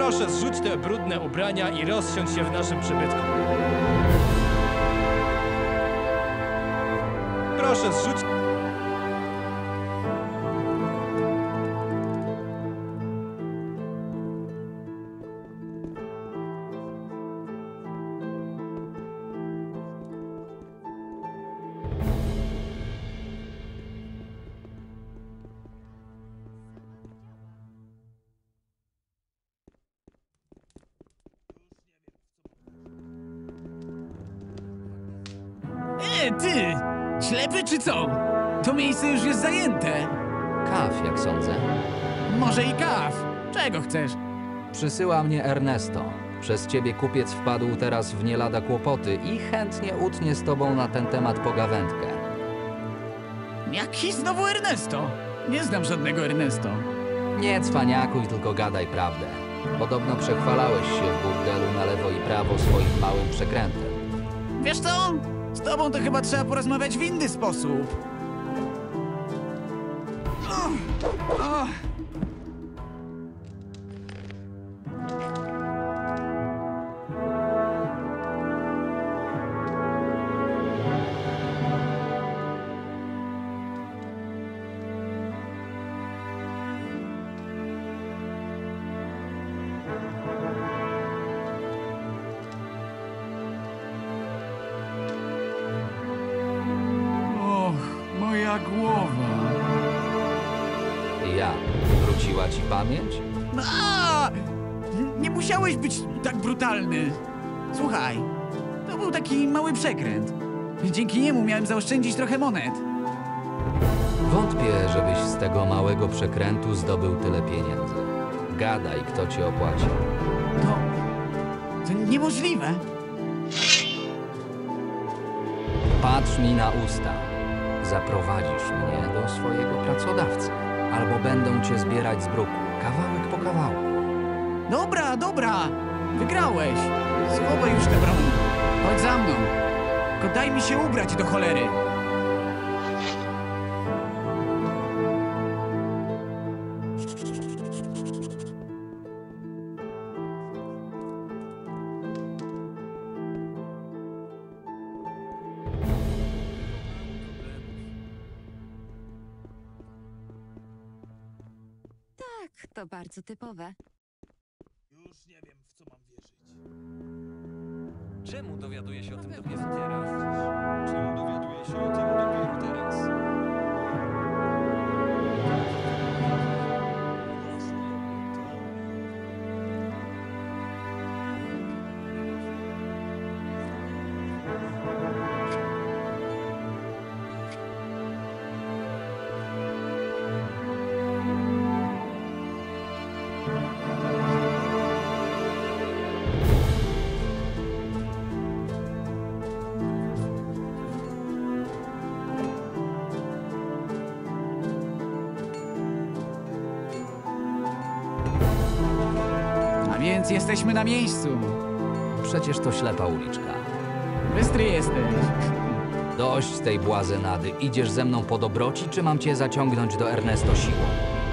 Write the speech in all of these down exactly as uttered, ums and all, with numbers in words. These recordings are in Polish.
Proszę zrzuć te brudne ubrania i rozsiądź się w naszym przybytku. Proszę zrzuć... E, ty! Ślepy czy co? To miejsce już jest zajęte. Kaw, jak sądzę. Może i kaw. Czego chcesz? Przysyła mnie Ernesto. Przez ciebie kupiec wpadł teraz w nie lada kłopoty i chętnie utnie z tobą na ten temat pogawędkę. Jaki znowu Ernesto? Nie znam żadnego Ernesto. Nie cwaniakuj, tylko gadaj prawdę. Podobno przechwalałeś się w burdelu na lewo i prawo swoim małym przekrętem. Wiesz co? Z tobą to chyba trzeba porozmawiać w inny sposób. Oh, oh. Moja głowa. Ja. Wróciła ci pamięć? A! Nie musiałeś być tak brutalny. Słuchaj, to był taki mały przekręt. Dzięki niemu miałem zaoszczędzić trochę monet. Wątpię, żebyś z tego małego przekrętu zdobył tyle pieniędzy. Gadaj, kto ci opłaci. To... to niemożliwe. Patrz mi na usta. Zaprowadzisz mnie do swojego pracodawcy. Albo będą cię zbierać z bruku, kawałek po kawałku. Dobra, dobra. Wygrałeś. Schowaj już tę broń. Chodź za mną. Tylko daj mi się ubrać do cholery. To bardzo typowe. Już nie wiem, w co mam wierzyć. Czemu dowiaduję się o tym dopiero teraz? Czemu dowiaduję się o tym dopiero teraz? Więc jesteśmy na miejscu. Przecież to ślepa uliczka. Bystry jesteś. Dość tej błazenady. Idziesz ze mną po dobroci, czy mam cię zaciągnąć do Ernesto siłą?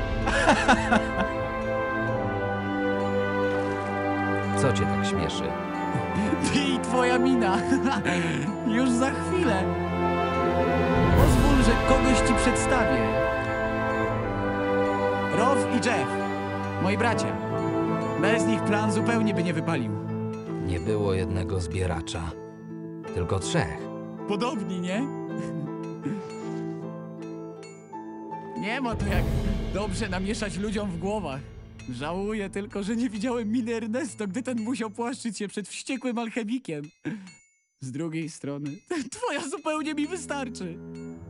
Co cię tak śmieszy? Ty i twoja mina. Już za chwilę. Pozwól, że kogoś ci przedstawię. Row i Jeff. Moi bracia. Bez nich plan zupełnie by nie wypalił. Nie było jednego zbieracza, tylko trzech. Podobni, nie? Nie ma to jak dobrze namieszać ludziom w głowach. Żałuję tylko, że nie widziałem miny Ernesto, gdy ten musiał płaszczyć się przed wściekłym alchemikiem. Z drugiej strony, twoja zupełnie mi wystarczy.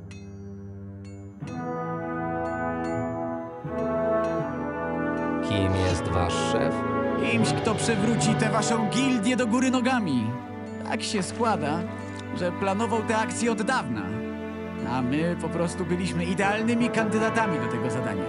Kim jest wasz szef? Kimś, kto przewróci tę waszą gildię do góry nogami. Tak się składa, że planował tę akcję od dawna. A my po prostu byliśmy idealnymi kandydatami do tego zadania.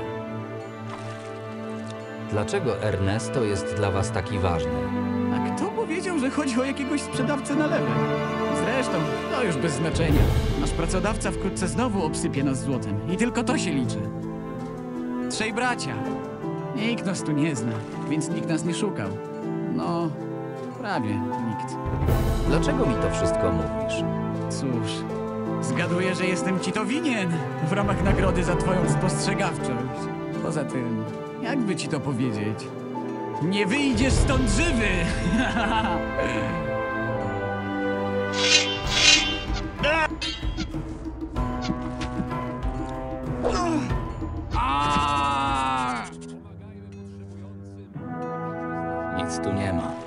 Dlaczego Ernesto jest dla was taki ważny? A kto powiedział, że chodzi o jakiegoś sprzedawcę na lewe? Zresztą, to już bez znaczenia. Nasz pracodawca wkrótce znowu obsypie nas złotem. I tylko to się liczy. Trzej bracia. Nikt nas tu nie zna, więc nikt nas nie szukał. No, prawie nikt. Dlaczego mi to wszystko mówisz? Cóż, zgaduję, że jestem ci to winien w ramach nagrody za twoją spostrzegawczość. Poza tym, jakby ci to powiedzieć? Nie wyjdziesz stąd żywy! Nic tu nie ma.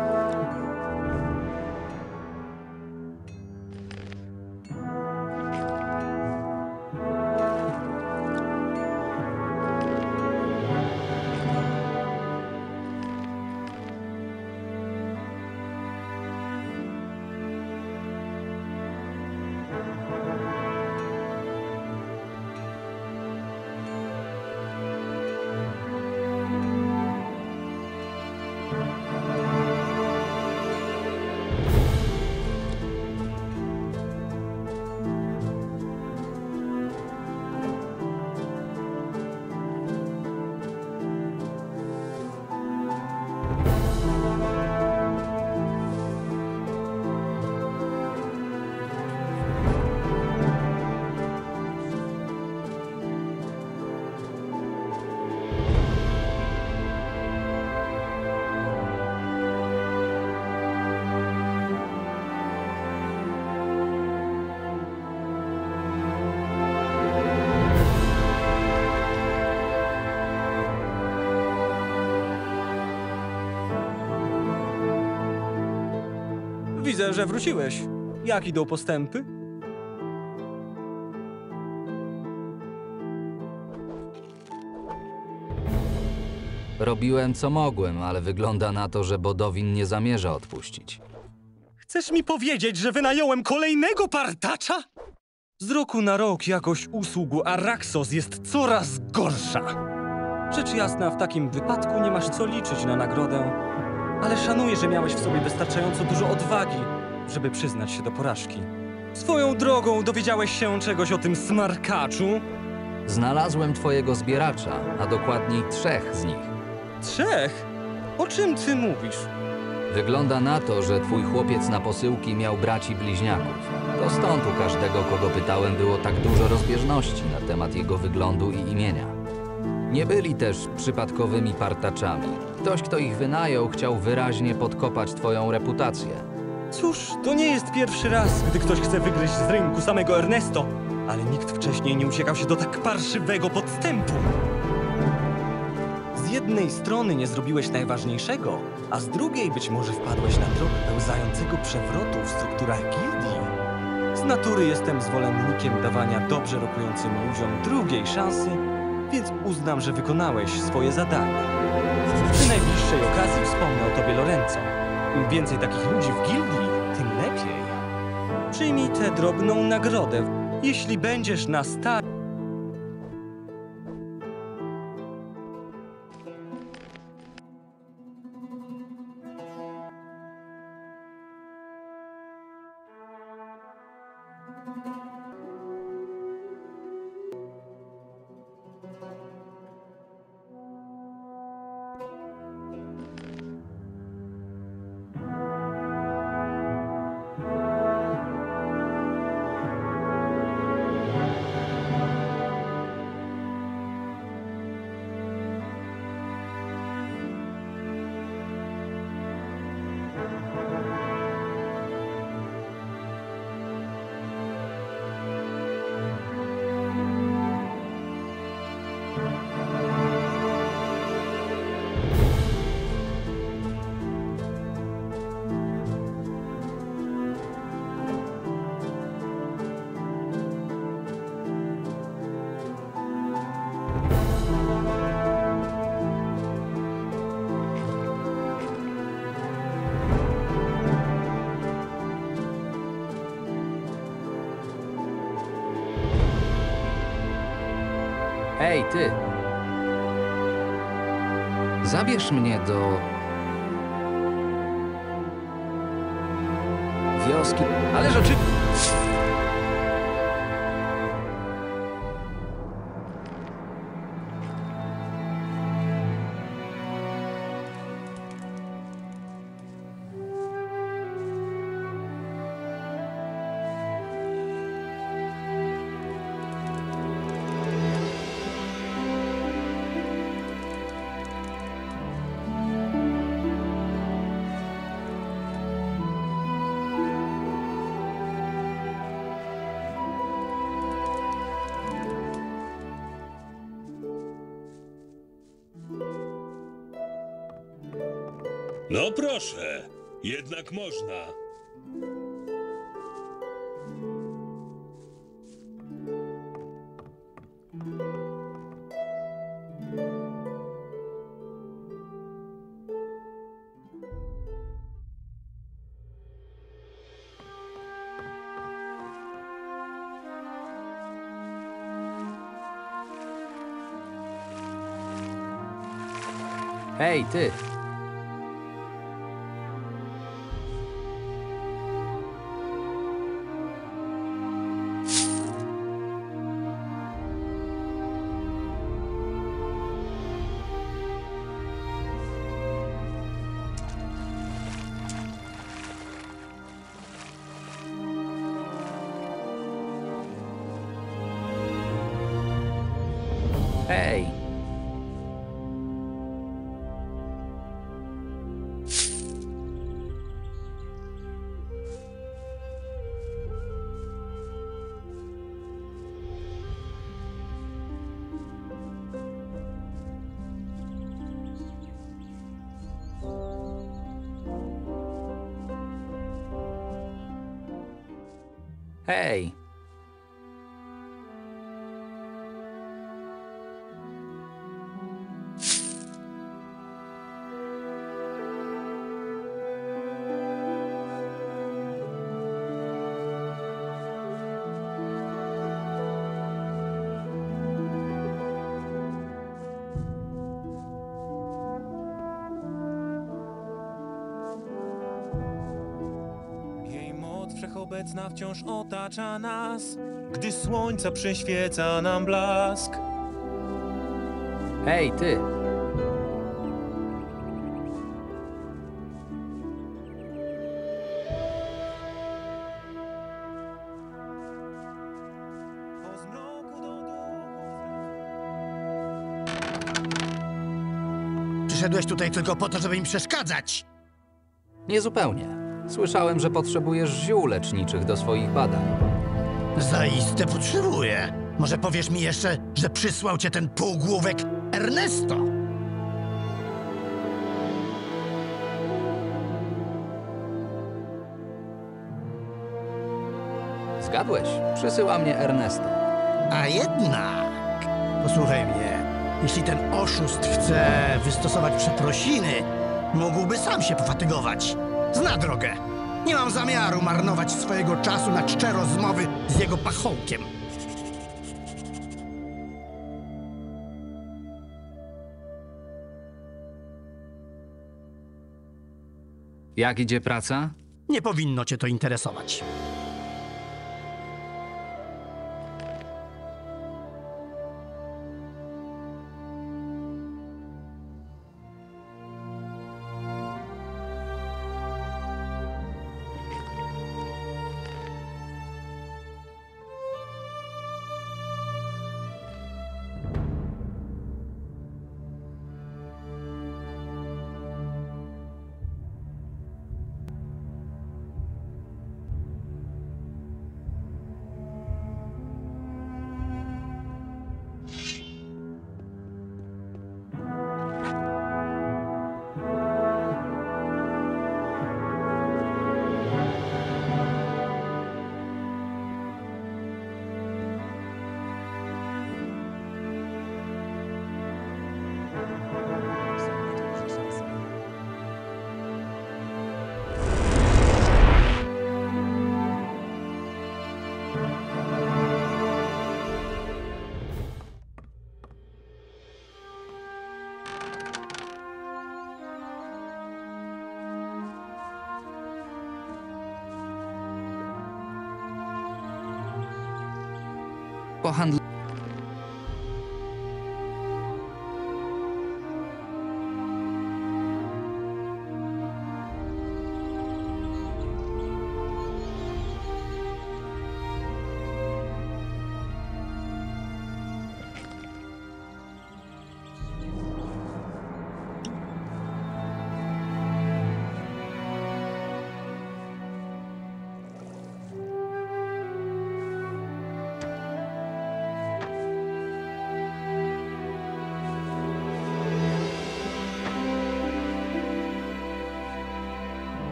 Widzę, że wróciłeś. Jak idą postępy? Robiłem co mogłem, ale wygląda na to, że Bodowin nie zamierza odpuścić. Chcesz mi powiedzieć, że wynająłem kolejnego partacza? Z roku na rok jakość usług Araxos jest coraz gorsza. Rzecz jasna, w takim wypadku nie masz co liczyć na nagrodę, ale szanuję, że miałeś w sobie wystarczająco dużo odwagi, żeby przyznać się do porażki. Swoją drogą dowiedziałeś się czegoś o tym smarkaczu? Znalazłem twojego zbieracza, a dokładniej trzech z nich. Trzech? O czym ty mówisz? Wygląda na to, że twój chłopiec na posyłki miał braci bliźniaków. To stąd u każdego, kogo pytałem, było tak dużo rozbieżności na temat jego wyglądu i imienia. Nie byli też przypadkowymi partaczami. Ktoś, kto ich wynajął, chciał wyraźnie podkopać twoją reputację. Cóż, to nie jest pierwszy raz, gdy ktoś chce wygryźć z rynku samego Ernesto, ale nikt wcześniej nie uciekał się do tak parszywego podstępu. Z jednej strony nie zrobiłeś najważniejszego, a z drugiej być może wpadłeś na trop pełzającego przewrotu w strukturach gildii. Z natury jestem zwolennikiem dawania dobrze rokującym ludziom drugiej szansy, więc uznam, że wykonałeś swoje zadanie. Przy najbliższej okazji wspomnę o tobie Lorenzo. Im więcej takich ludzi w gildii, tym lepiej. Przyjmij tę drobną nagrodę, jeśli będziesz na start. Ej, ty! Zabierz mnie do... wioski. Ale rzeczy... No proszę, jednak można. Hej, ty! Hej! Hej! Jej moc wszechobecna wciąż otacza nas, gdy słońca przyświeca nam blask. Hej, ty! O zmroku do duchu. Przyszedłeś tutaj tylko po to, żeby mi przeszkadzać. Niezupełnie. Słyszałem, że potrzebujesz ziół leczniczych do swoich badań. Zaiste potrzebuję. Może powiesz mi jeszcze, że przysłał cię ten półgłówek Ernesto? Zgadłeś. Przysyła mnie Ernesto. A jednak... Posłuchaj mnie. Jeśli ten oszust chce wystosować przeprosiny, mógłby sam się pofatygować. Zna drogę. Nie mam zamiaru marnować swojego czasu na czcze rozmowy z jego pachołkiem. Jak idzie praca? Nie powinno cię to interesować. Pohandl...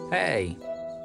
Hej!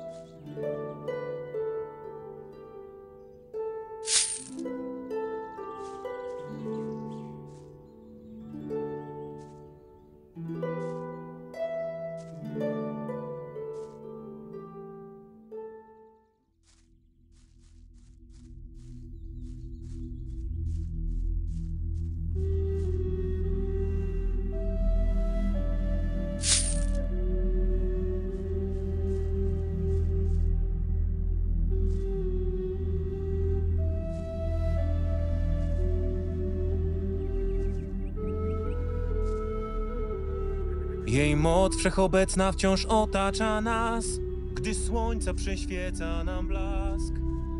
Jej moc wszechobecna wciąż otacza nas, gdy słońca przyświeca nam blask.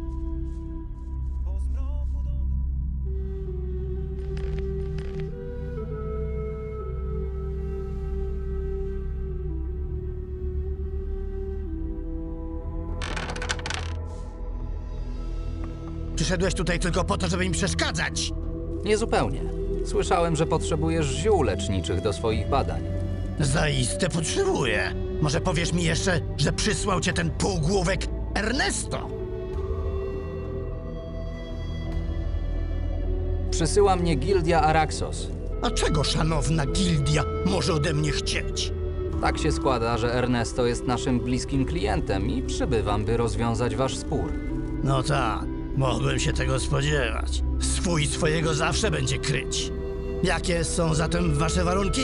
Po zmroku do... Przyszedłeś tutaj tylko po to, żeby mi przeszkadzać. Niezupełnie. Słyszałem, że potrzebujesz ziół leczniczych do swoich badań. Zaiste potrzebuję. Może powiesz mi jeszcze, że przysłał cię ten półgłówek Ernesto? Przysyła mnie Gildia Araxos. A czego szanowna gildia może ode mnie chcieć? Tak się składa, że Ernesto jest naszym bliskim klientem i przybywam, by rozwiązać wasz spór. No tak, mogłem się tego spodziewać. Swój swojego zawsze będzie kryć. Jakie są zatem wasze warunki?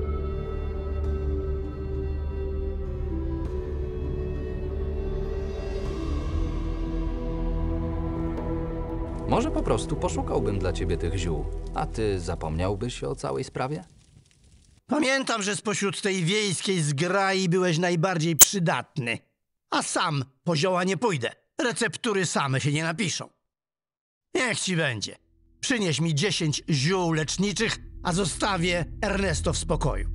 Może po prostu poszukałbym dla ciebie tych ziół, a ty zapomniałbyś o całej sprawie? Pamiętam, że spośród tej wiejskiej zgrai byłeś najbardziej przydatny. A sam po zioła nie pójdę. Receptury same się nie napiszą. Niech ci będzie. Przynieś mi dziesięć ziół leczniczych, a zostawię Ernesto w spokoju.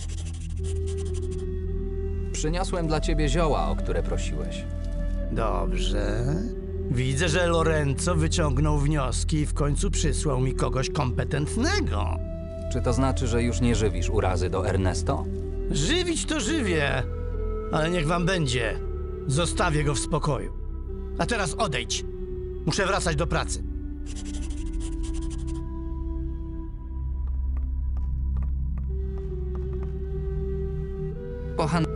Przyniosłem dla ciebie zioła, o które prosiłeś. Dobrze. Widzę, że Lorenzo wyciągnął wnioski i w końcu przysłał mi kogoś kompetentnego. Czy to znaczy, że już nie żywisz urazy do Ernesto? Żywić to żywię, ale niech wam będzie. Zostawię go w spokoju. A teraz odejdź. Muszę wracać do pracy. Pochan...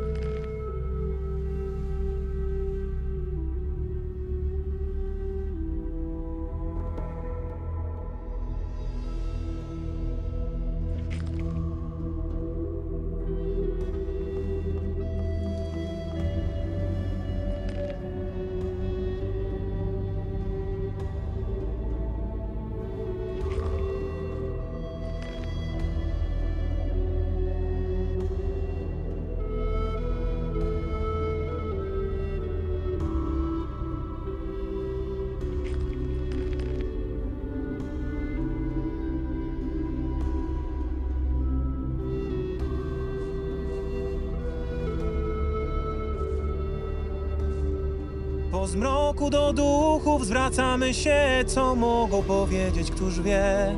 Po zmroku do duchów zwracamy się, co mogą powiedzieć, któż wie.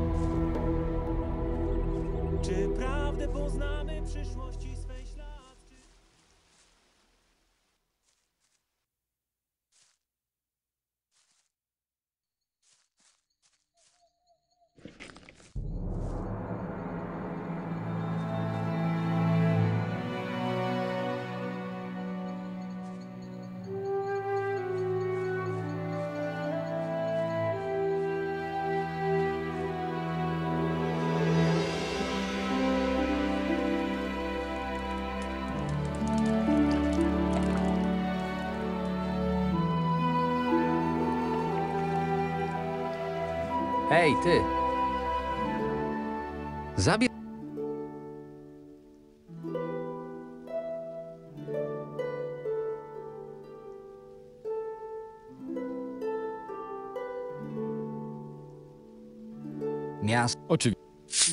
Czy prawdę poznamy przyszłości swej ślad? Czy... Hej, ty! Zabierz... Miast... Oczywiście.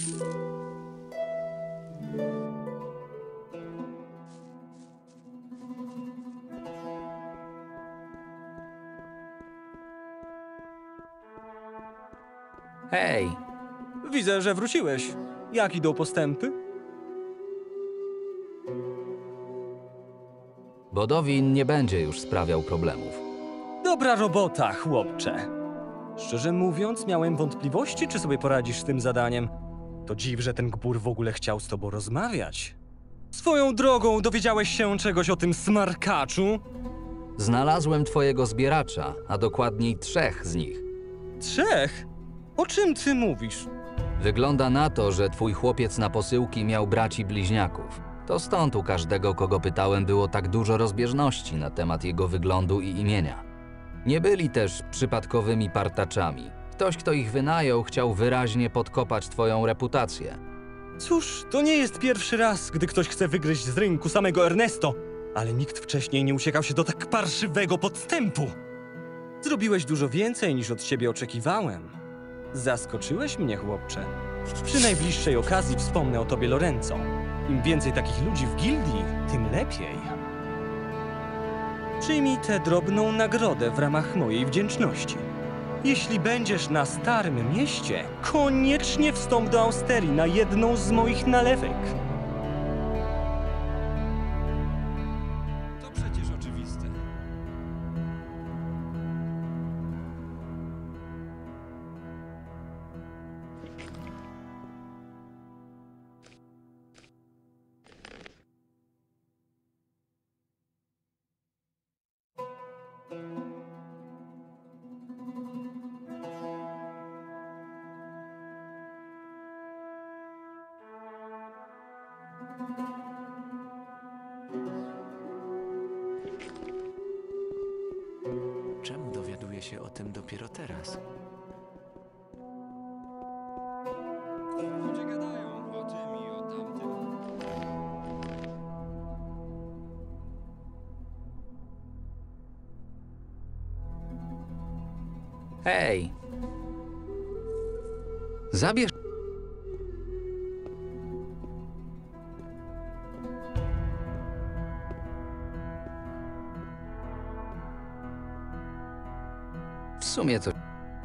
Hej! Widzę, że wróciłeś. Jak idą postępy? Bodowin nie będzie już sprawiał problemów. Dobra robota, chłopcze. Szczerze mówiąc, miałem wątpliwości, czy sobie poradzisz z tym zadaniem. To dziw, że ten gbur w ogóle chciał z tobą rozmawiać. Swoją drogą, dowiedziałeś się czegoś o tym smarkaczu? Znalazłem twojego zbieracza, a dokładniej trzech z nich. Trzech? O czym ty mówisz? Wygląda na to, że twój chłopiec na posyłki miał braci bliźniaków. To stąd u każdego, kogo pytałem, było tak dużo rozbieżności na temat jego wyglądu i imienia. Nie byli też przypadkowymi partaczami. Ktoś, kto ich wynajął, chciał wyraźnie podkopać twoją reputację. Cóż, to nie jest pierwszy raz, gdy ktoś chce wygryźć z rynku samego Ernesto, ale nikt wcześniej nie uciekał się do tak parszywego podstępu. Zrobiłeś dużo więcej, niż od ciebie oczekiwałem. Zaskoczyłeś mnie, chłopcze. Przy najbliższej okazji wspomnę o tobie, Lorenzo. Im więcej takich ludzi w gildii, tym lepiej. Przyjmij tę drobną nagrodę w ramach mojej wdzięczności. Jeśli będziesz na Starym Mieście, koniecznie wstąp do Austerii na jedną z moich nalewek. To przecież oczywiste. Czemu dowiaduję się o tym dopiero teraz? Ludzie gadają o tym i o tamtym. Hej! Zabierz... W sumie to...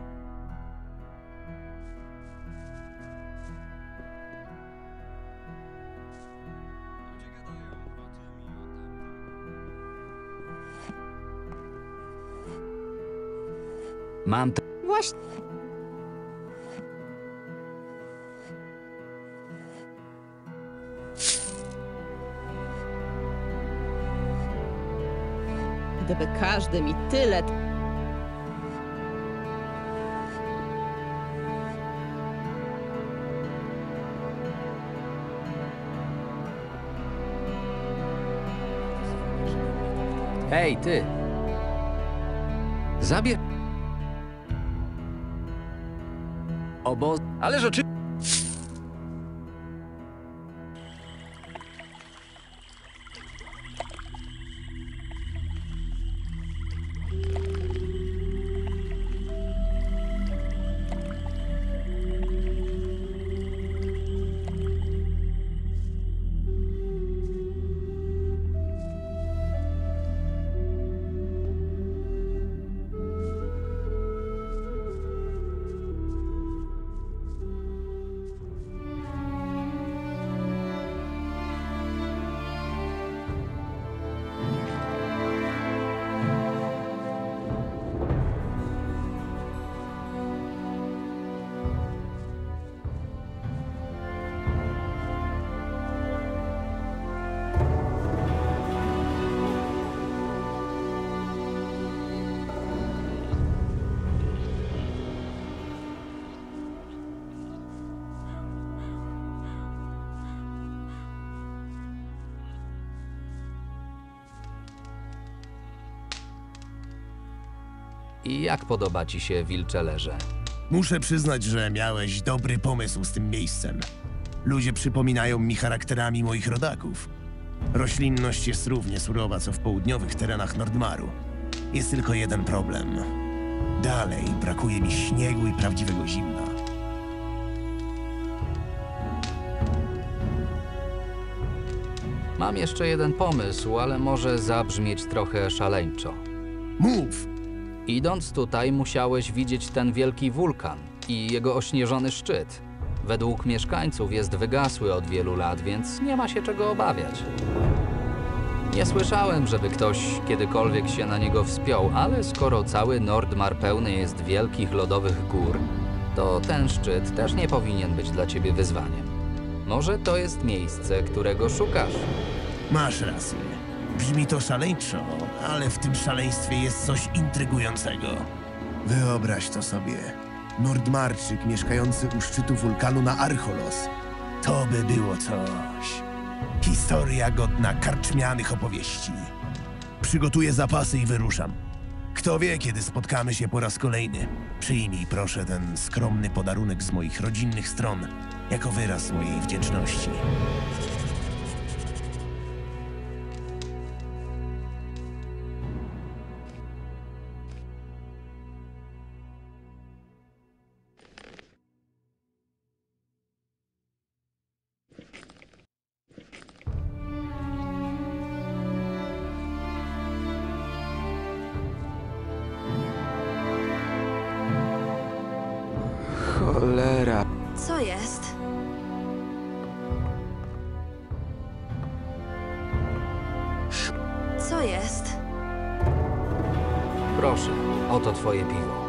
Ludzie gadają o tym i o tamtym. Mam to... Właśnie. Gdyby każdy mi tyle... Hej, ty! Zabierz... Obo... Ależ oczy... I jak podoba ci się Wilczelerze? Muszę przyznać, że miałeś dobry pomysł z tym miejscem. Ludzie przypominają mi charakterami moich rodaków. Roślinność jest równie surowa, co w południowych terenach Nordmaru. Jest tylko jeden problem. Dalej brakuje mi śniegu i prawdziwego zimna. Mam jeszcze jeden pomysł, ale może zabrzmieć trochę szaleńczo. Mów! Idąc tutaj, musiałeś widzieć ten wielki wulkan i jego ośnieżony szczyt. Według mieszkańców jest wygasły od wielu lat, więc nie ma się czego obawiać. Nie słyszałem, żeby ktoś kiedykolwiek się na niego wspiął, ale skoro cały Nordmar pełny jest wielkich lodowych gór, to ten szczyt też nie powinien być dla ciebie wyzwaniem. Może to jest miejsce, którego szukasz. Masz rację. Brzmi to szaleńczo, ale w tym szaleństwie jest coś intrygującego. Wyobraź to sobie. Nordmarczyk mieszkający u szczytu wulkanu na Archolos. To by było coś. Historia godna karczmianych opowieści. Przygotuję zapasy i wyruszam. Kto wie, kiedy spotkamy się po raz kolejny. Przyjmij proszę ten skromny podarunek z moich rodzinnych stron, jako wyraz mojej wdzięczności. Cholera. Co jest? Co jest? Proszę, oto twoje piwo.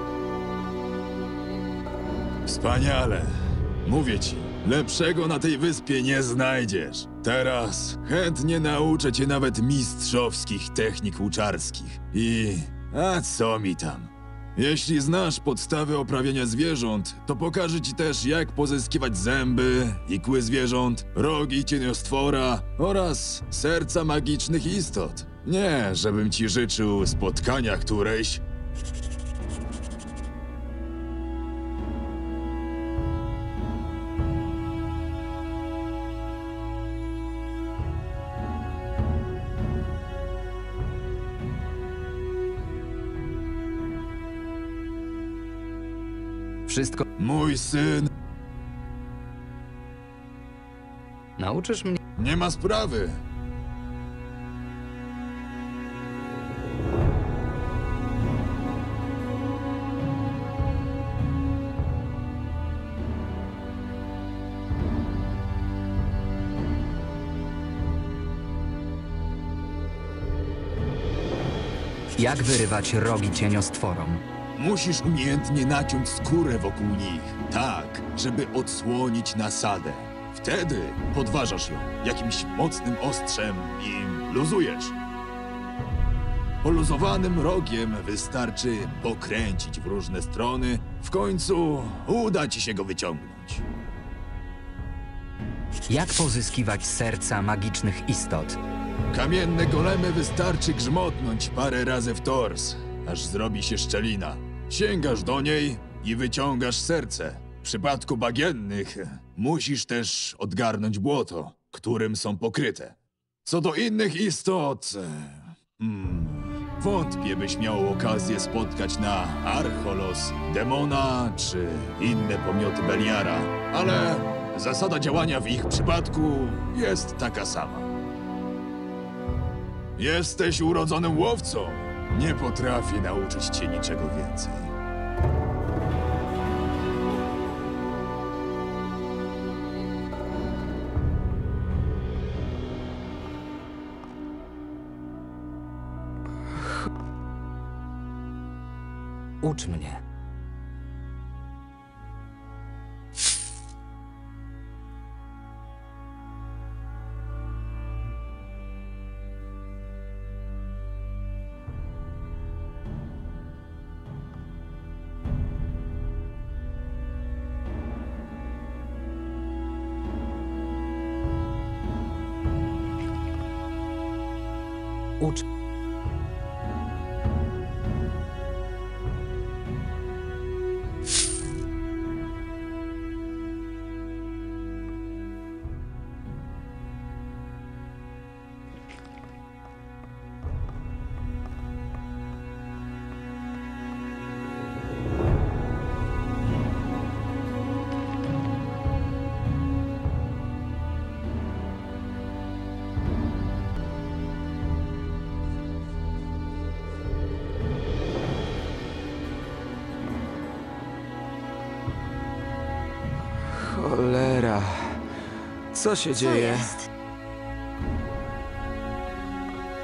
Wspaniale. Mówię ci, lepszego na tej wyspie nie znajdziesz. Teraz chętnie nauczę cię nawet mistrzowskich technik łuczarskich. I... a co mi tam? Jeśli znasz podstawy oprawienia zwierząt, to pokażę ci też, jak pozyskiwać zęby, ikły zwierząt, rogi cieniostwora oraz serca magicznych istot. Nie, żebym ci życzył spotkania którejś. Wszystko... Mój syn... Nauczysz mnie... Nie ma sprawy. Jak wyrywać rogi cieniostworom? Musisz umiejętnie naciąć skórę wokół nich, tak, żeby odsłonić nasadę. Wtedy podważasz ją jakimś mocnym ostrzem i luzujesz. Poluzowanym rogiem wystarczy pokręcić w różne strony, w końcu uda ci się go wyciągnąć. Jak pozyskiwać serca magicznych istot? Kamienne golemy wystarczy grzmotnąć parę razy w tors, aż zrobi się szczelina. Sięgasz do niej i wyciągasz serce. W przypadku bagiennych musisz też odgarnąć błoto, którym są pokryte. Co do innych istot... Hmm, wątpię, byś miał okazję spotkać na Archolos demona czy inne pomioty Beliara, ale zasada działania w ich przypadku jest taka sama. Jesteś urodzonym łowcą. Nie potrafię nauczyć cię niczego więcej. Ucz mnie. Ucz. Cholera. Co się Co dzieje? jest?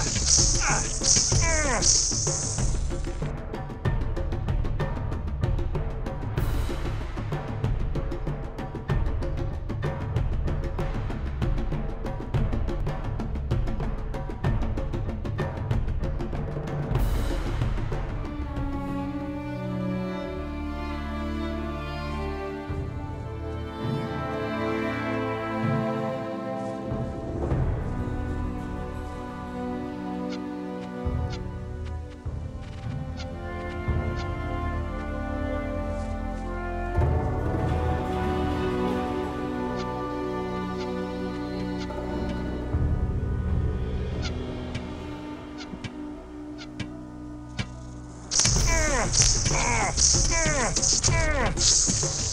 Ah!